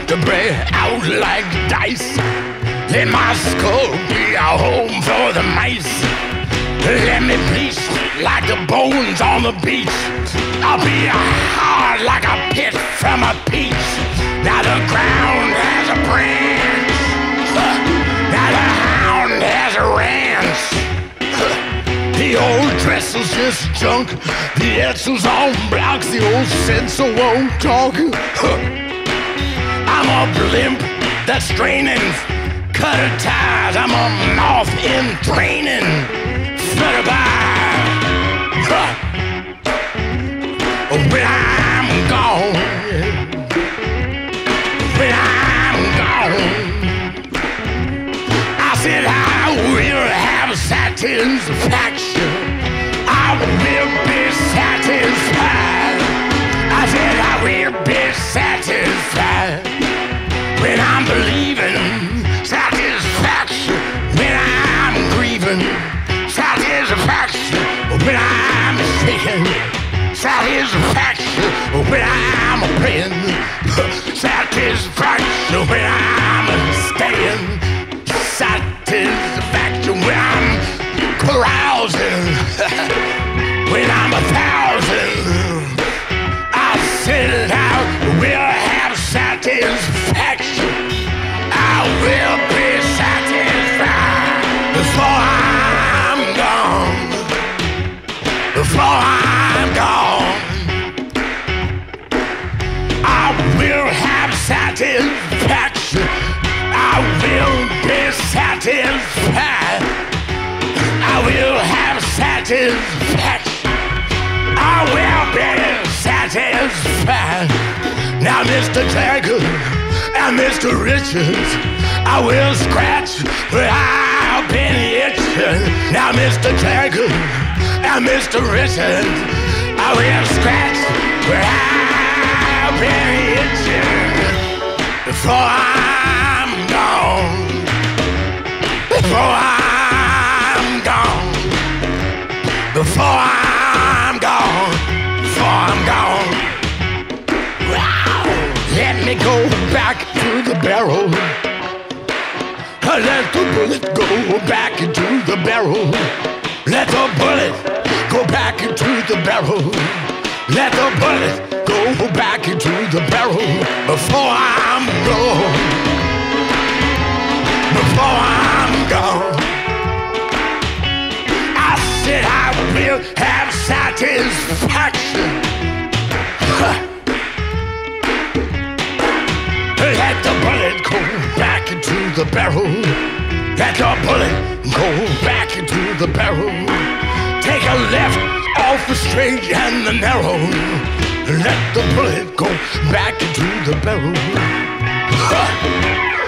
to play out like dice. Let my skull be a home for the mice. Let me bleach like the bones on the beach. I'll be hard like a pit from a peach. Now the ground has a branch. Now the hound has a ranch. The old dresser's just junk. The Etzel's on blocks. The old censor won't talk. I'm a blimp that's straining. Cutter ties. I'm a moth in training. Flutter by. When I'm gone. When I'm gone. I said I will have satisfaction. I will be satisfied. I said I will be satisfied. When I'm believing, satisfaction. When I'm grieving, satisfaction. When I'm shaking, satisfaction. When I'm praying, satisfaction. When I'm staying, satisfaction. When I'm carousing, when I'm 1,000, I said I will have satisfaction. I will be satisfied before I'm gone. Before I'm gone, I will have satisfaction. I will be satisfied. I will have satisfaction. I will be satisfied. Now, Mr. Jagger and Mr. Richards, I will scratch where I've been itching. Now, Mr. Jagger and Mr. Richards, I will scratch where I've been itching. Before I'm gone. Before I'm gone. Before I'm gone. Before I'm gone. Wow. Let me go back to the barrel. Let the bullet go back into the barrel. Let the bullet go back into the barrel. Let the bullet go back into the barrel. Before I'm gone. Before I'm gone. I said I will have satisfaction. Let the bullet go back into the barrel. Let the bullet go back into the barrel. Take a left off the straight and the narrow. Let the bullet go back into the barrel.